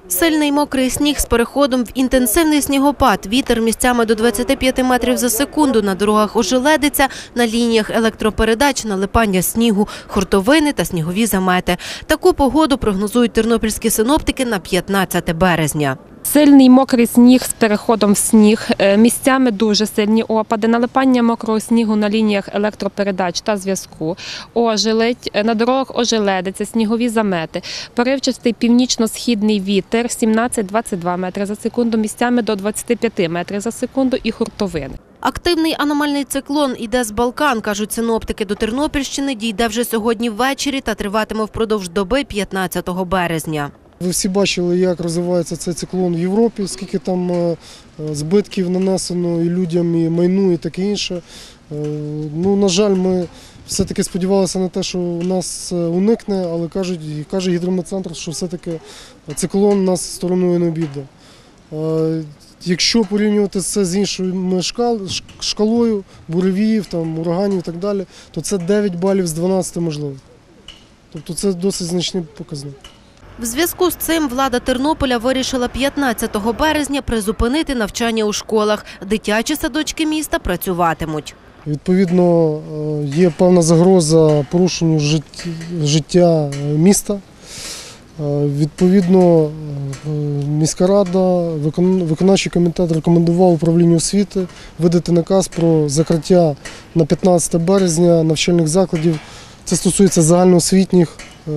Сильний мокрий сніг з переходом в інтенсивний снігопад. Вітер місцями до 25 метрів за секунду. На дорогах ожеледиця, на лініях електропередач, налипання снігу, хуртовини та снігові замети. Таку погоду прогнозують тернопільські синоптики на 15 березня. Сильний мокрий сніг з переходом в сніг, місцями дуже сильні опади, налипання мокрого снігу на лініях електропередач та зв'язку, ожеледь, на дорогах ожеледиця, снігові замети, поривчастий північно-східний вітер 17-22 метри за секунду, місцями до 25 метрів за секунду і хуртовини. Активний аномальний циклон іде з Балкан, кажуть синоптики. До Тернопільщини дійде вже сьогодні ввечері та триватиме впродовж доби 15 березня. Ви всі бачили, як розвивається цей циклон в Європі, скільки там збитків нанесено і людям, і майну, і таке інше. На жаль, ми все-таки сподівалися на те, що у нас уникне, але каже гідрометцентр, що все-таки циклон нас стороною не обійде. Якщо порівнювати це з іншою шкалою, буревіїв, ураганів і так далі, то це 9 балів з 12 можливо. Тобто це досить значний показник. В зв'язку з цим влада Тернополя вирішила 15 березня призупинити навчання у школах. Дитячі садочки міста працюватимуть. Відповідно, є певна загроза порушенню життя міста. Відповідно, міська рада, виконавчий комітет рекомендував управлінню освіти видати наказ про закриття на 15 березня навчальних закладів. Це стосується загальноосвітніх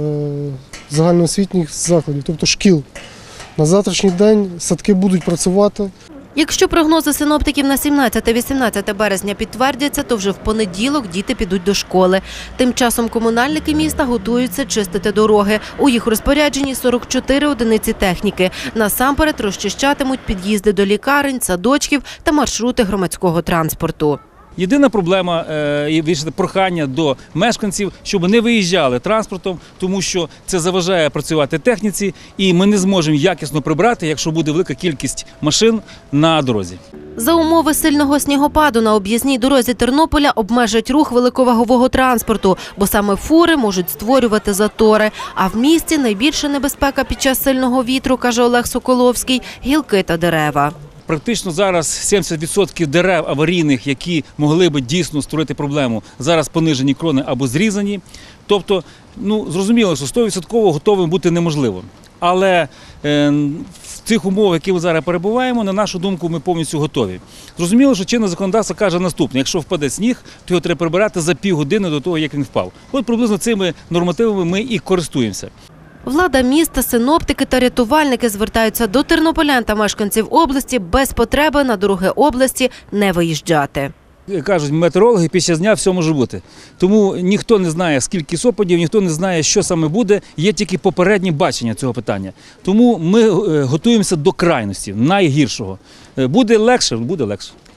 закладів, тобто шкіл. На завтрашній день садки будуть працювати. Якщо прогнози синоптиків на 17-18 березня підтвердяться, то вже в понеділок діти підуть до школи. Тим часом комунальники міста готуються чистити дороги. У їх розпорядженні 44 одиниці техніки. Насамперед розчищатимуть під'їзди до лікарень, садочків та маршрути громадського транспорту. Єдина проблема і прохання до мешканців, щоб не виїжджали транспортом, тому що це заважає працювати техніці, і ми не зможемо якісно прибрати, якщо буде велика кількість машин на дорозі. За умови сильного снігопаду на об'їзній дорозі Тернополя обмежать рух великовагового транспорту, бо саме фури можуть створювати затори. А в місті найбільша небезпека під час сильного вітру, каже Олег Соколовський, гілки та дерева. Практично зараз 70% дерев аварійних, які могли би дійсно створити проблему, зараз понижені крони або зрізані. Тобто, зрозуміло, що 100% готовим бути неможливо. Але в цих умовах, які ми зараз перебуваємо, на нашу думку, ми повністю готові. Зрозуміло, що чинне законодавство каже наступне: якщо впаде сніг, то його треба прибирати за півгодини до того, як він впав. От приблизно цими нормативами ми і користуємося. Влада міста, синоптики та рятувальники звертаються до тернополян та мешканців області без потреби на дороги області не виїжджати. Кажуть метеорологи, після дня все може бути. Тому ніхто не знає, скільки опадів, ніхто не знає, що саме буде. Є тільки попереднє бачення цього питання. Тому ми готуємося до крайності, найгіршого. Буде легше – буде легше.